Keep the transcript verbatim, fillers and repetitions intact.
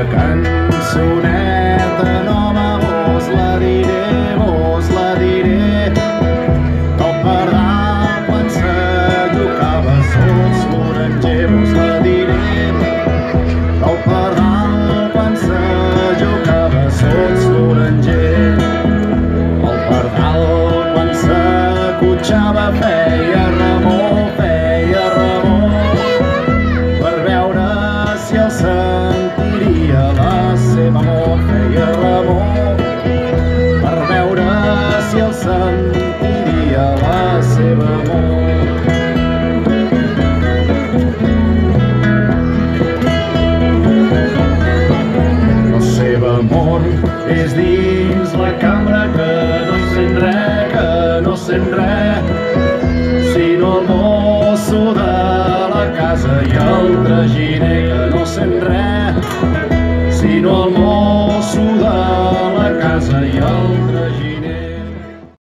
cançoneta nova vos la diré, vos la diré. Top per dalt quan s'allocava sols l'oranger, vos la diré. Top per dalt quan s'allocava sols l'oranger. El pardal quan s'acotxava feia remor, feia remor, per veure si el sentiria la seva amor. Feia remor per veure si el sentiria la seva amor. La seva amor és dins la cambra que no sent res, que no sent res, sinó el mosso de la casa i el traginer. Que no sent res, sinó el mosso de la casa i el traginer.